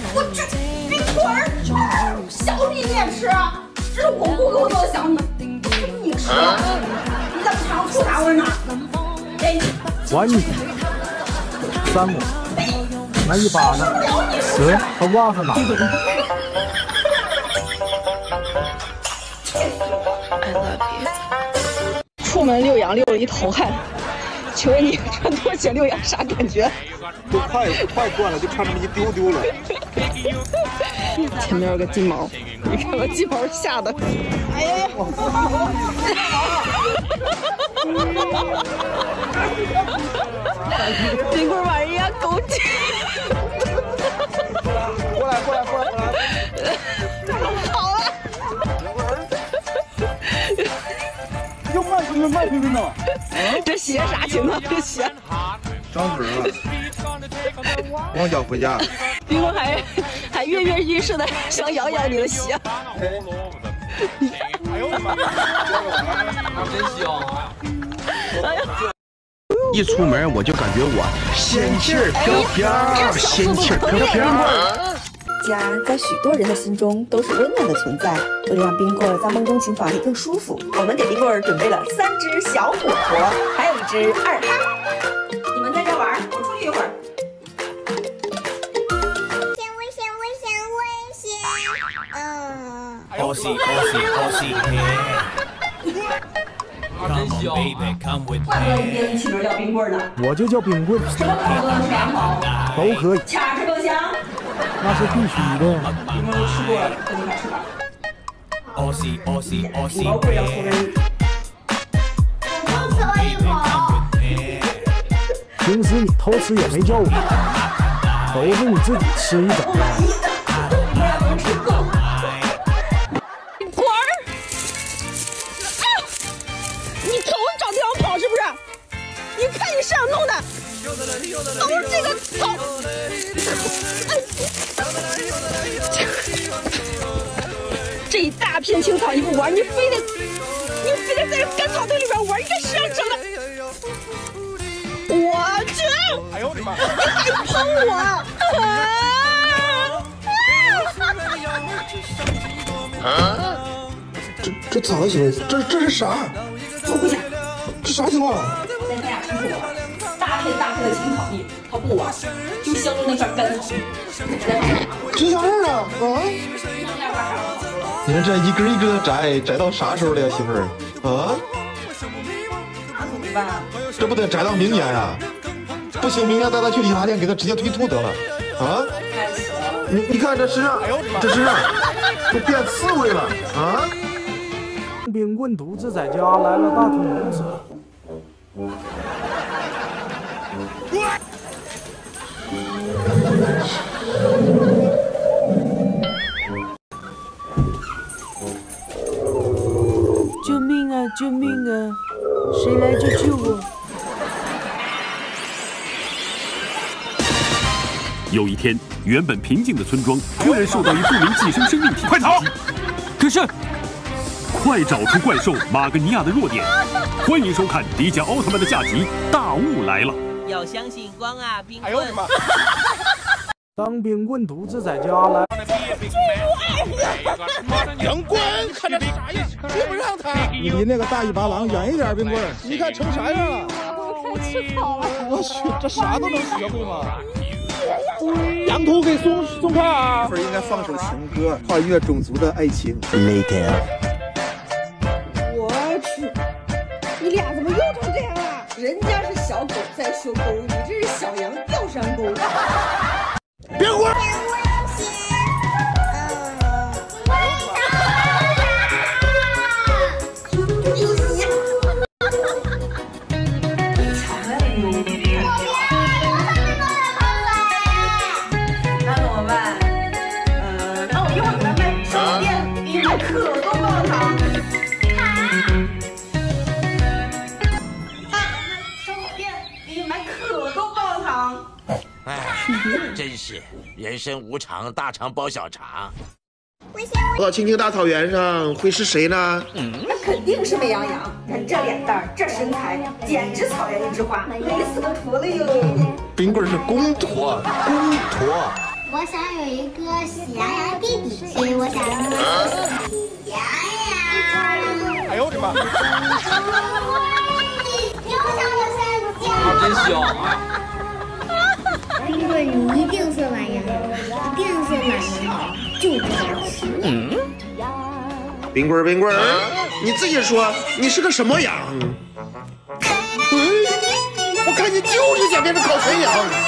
我这冰棍儿，小米你也吃啊？这是我姑给我做的小米，你吃？你咋不尝醋啥味呢？哎， 玩你3亩，那一把呢？10，他挖上哪？ 出门遛羊遛了一头汗，请问你穿拖鞋遛羊啥感觉？ 都快断了，就差那么一丢丢了。 前面有个金毛，你看把金毛吓的，哎呀呀！冰棍把人家狗挤。 过来！ 好了。 又慢吞呢。 这鞋啥情况？这鞋张嘴了，光脚回家。 冰棍还跃跃欲试的想咬你的鞋。 哎呦我的妈！ 真香！ 哎呀！ 一出门我就感觉我仙气儿飘飘，仙气儿飘飘。 家在许多人的心中都是温暖的存在，为了让冰棍在梦中情房里更舒服，我们给冰棍准备了3只小火锅，还有1只2哈。你们在这玩，我出去一会儿。 好戏！真香！ 怪不得别人起名叫冰棍呢。 我就叫冰棍， 什么口都能吃两口， 都可以， 掐着更香。 那是必须的。 你们都吃过了，跟你们吃吧。 好戏！ 毛贵要出人。我吃了一口。 平时你偷吃也没叫我，都是你自己吃一整的。 滚儿！你瞅你找地方跑是不是？你看你是想弄的，都是这个草。这一大片青草你不玩，你非得在这干草堆里边玩，你这是想整的？我去！ 哎呦我的妈！ 你还碰我！ 这咋行？这是啥？ 走回家。 这啥情况？ 在咱俩出去玩，大片的青草地，他不玩，就相中那片干草。 这小事啊！你们这一根一根的摘到啥时候了呀，媳妇儿？啊？ 那怎么办？ 这不得摘到明年呀？不行，明年带他去理发店，给他直接推秃得了。啊？你看这身上，这身上都变刺猬了啊！冰棍独自在家来了大通公司。 救命啊！救命啊！谁来救救我！ 有一天，原本平静的村庄突然受到一不明寄生生命体。快逃！可是，快找出怪兽马格尼亚的弱点。欢迎收看迪迦奥特曼的下集《大雾来了》。 要相信光啊，冰棍！ 哎呦我的妈！当冰棍独自在家来。 杨棍，看这啥呀？追不上他。 你离那个大尾巴狼远一点，冰棍。你看成啥样了？ 我开始吃草了。 我去，这啥都能学会吗？羊头给松开啊！这应该放首情歌，跨越种族的爱情。Later。 我去，你俩怎么又成这样了？人家是小狗在修沟，你这是小羊掉山沟。 别滚！ 那怎么办？那我一会儿给他买生活店，给你买可多棒棒糖。生活店给你买可多棒棒糖。 哎，真是人生无常，大肠包小肠。 到青青大草原上会是谁呢？ 那肯定是美羊羊，看这脸蛋儿，这身材，简直草原一枝花，美死个坨了哟！ 冰棍是公驼，公驼， 我想有一个喜羊羊弟弟，所以我想让他喜羊羊。 哎呦我的妈！ 你又想我山脚。 真香啊！ 冰棍，你一定是懒羊，一定是懒羊，就知道吃。 冰棍冰棍，你自己说你是个什么羊？我看你就是想变成烤全羊。